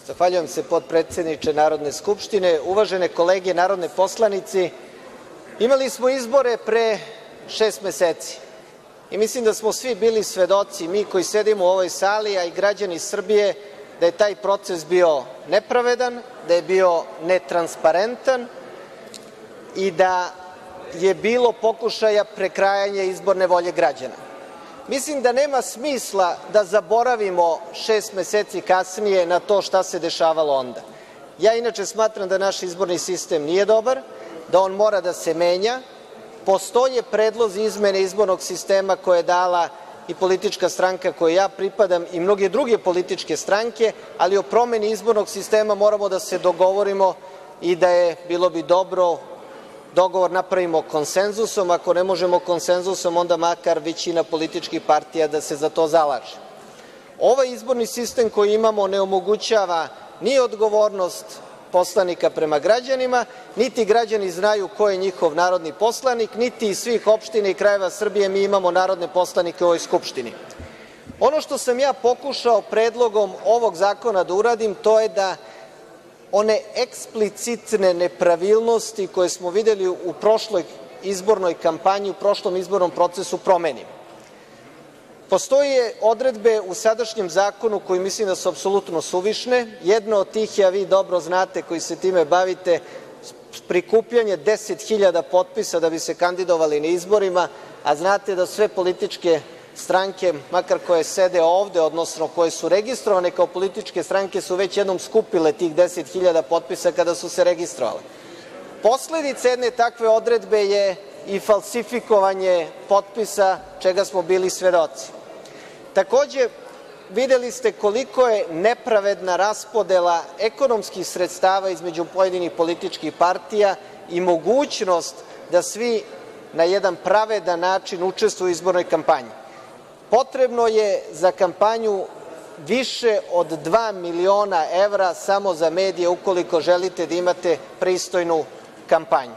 Zahvaljujem se, potpredsedniče Narodne skupštine. Uvažene kolege narodni poslanici, imali smo izbore pre 6 meseci i mislim da smo svi bili svedoci, mi koji sedimo u ovoj sali, a i građani Srbije, da je taj proces bio nepravedan, da je bio netransparentan i da je bilo pokušaja prekrajanja izborne volje građana. Mislim da nema smisla da zaboravimo 6 meseci kasnije na to šta se dešavalo onda. Ja inače smatram da naš izborni sistem nije dobar, da on mora da se menja. Postoje predlozi izmene izbornog sistema koje je dala i politička stranka kojoj ja pripadam i mnoge druge političke stranke, ali o promeni izbornog sistema moramo da se dogovorimo i da je, bilo bi dobro, dogovor napravimo konsenzusom. Ako ne možemo konsenzusom, onda makar većina političkih partija da se za to zalaže. Ovaj izborni sistem koji imamo ne omogućava ni odgovornost poslanika prema građanima, niti građani znaju ko je njihov narodni poslanik, niti iz svih opština i krajeva Srbije mi imamo narodne poslanike u ovoj Skupštini. Ono što sam ja pokušao predlogom ovog zakona da uradim, to je da one eksplicitne nepravilnosti koje smo videli u prošloj izbornoj kampanji, u prošlom izbornom procesu promenimo. Postoje odredbe u sadašnjem zakonu koji mislim da su apsolutno suvišne. Jedna od tih je, a vi dobro znate koji se time bavite, prikupljanje 10.000 potpisa da bi se kandidovali na izborima, a znate da sve političke stranke, makar koje sede ovde, odnosno koje su registrovane kao političke stranke, su već jednom skupile tih 10.000 potpisa kada su se registrovale. Posledica jedne takve odredbe je i falsifikovanje potpisa, čega smo bili svedoci. Takođe, videli ste koliko je nepravedna raspodela ekonomskih sredstava između pojedinih političkih partija i mogućnost da svi na jedan pravedan način učestvuju u izbornoj kampanji. Potrebno je za kampanju više od 2 miliona evra samo za medije ukoliko želite da imate pristojnu kampanju.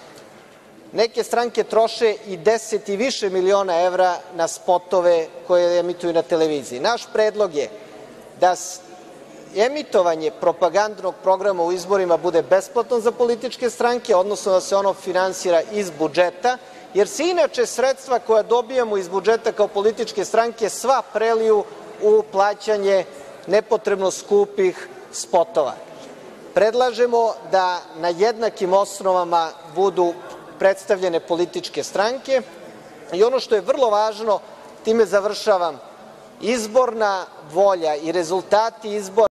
Neke stranke troše i 10 i više miliona evra na spotove koje emituju na televiziji. Naš predlog je da emitovanje propagandnog programa u izborima bude besplatno za političke stranke, odnosno da se ono finansira iz budžeta, jer se inače sredstva koja dobijamo iz budžeta kao političke stranke sva preliju u plaćanje nepotrebno skupih spotova. Predlažemo da na jednakim osnovama budu predstavljene političke stranke i ono što je vrlo važno, time završavam, izborna volja i rezultati izbora